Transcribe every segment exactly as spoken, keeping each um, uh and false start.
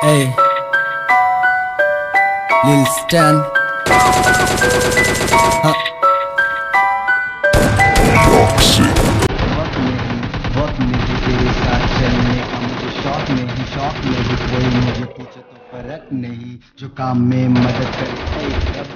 Hey, Lil Stan. Huh. वक्त नहीं तेरे साथ चलने का मुझे शौक नहीं, शौक नहीं कोई मुझे पूछे तो फर्क नहीं, जो काम में मदद करे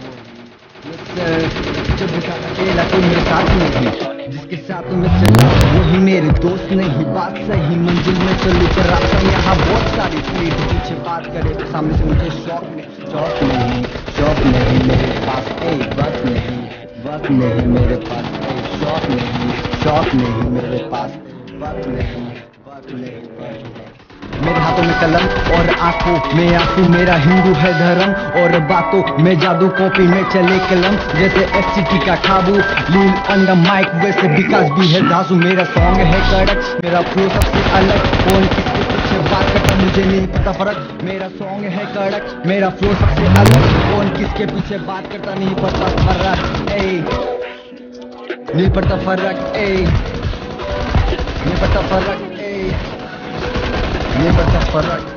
जब अकेला कोई मेरे साथ नहीं, जिसके साथ मैं चला वही मेरे दोस्त नहीं। बात सही मंजिल में चलूं पर रास्ता यहाँ बहुत सारी पीठ पीछे बात करे तो सामने से मुझे शौक नहीं, शौक नहीं, शौक नहीं मेरे पास ए वक्त नहीं, वक्त नहीं मेरे पास ए शौक नहीं, शौक नहीं मेरे पास वक्त नहीं, वक्त नहीं, वक्त नहीं। मेरे हाथों में कलम और आंखों में आंसू, मेरा हिंदू है धर्म और बातों में जादू, कॉपी में चले कलम जैसे एससीटी का खाबू, लील ऑन द माइक वैसे विकास भी है धासु। मेरा सॉन्ग है कड़क, मेरा फ्लो सबसे अलग, कौन किसके पीछे बात करता मुझे नहीं पता फर्क। मेरा सॉन्ग है कड़क, मेरा फ्लो सबसे अलग, कौन किसके पीछे बात करता नहीं पता फर्क, ए नहीं पता फर्क, ए नहीं पता फर्क, ए नहीं पता फर्क।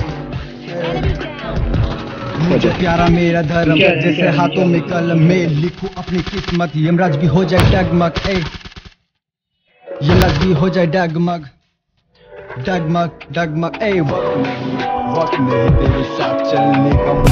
मुझे प्यारा मेरा धर्म, जैसे हाथों में कलम में लिखूं अपनी किस्मत, यमराज भी हो जाए डगमग, ए यमराज भी हो जाए डगमग, डगमग डगमग। ए वक्त नहीं, वक्त नहीं तेरे साथ चलने का।